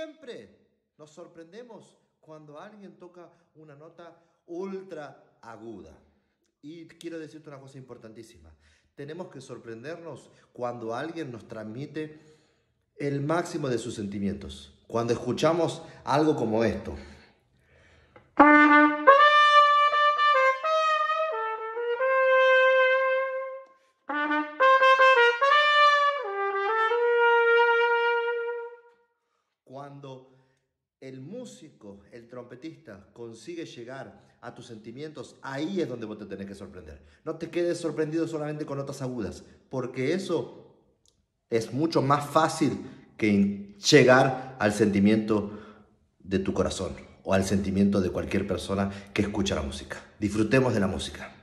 siempre nos sorprendemos cuando alguien toca una nota ultra aguda. Y quiero decirte una cosa importantísima. Tenemos que sorprendernos cuando alguien nos transmite el máximo de sus sentimientos. Cuando escuchamos algo como esto. Cuando el músico, el trompetista, consigue llegar a tus sentimientos, ahí es donde vos te tenés que sorprender. No te quedes sorprendido solamente con notas agudas, porque eso es mucho más fácil que llegar al sentimiento de tu corazón o al sentimiento de cualquier persona que escucha la música. Disfrutemos de la música.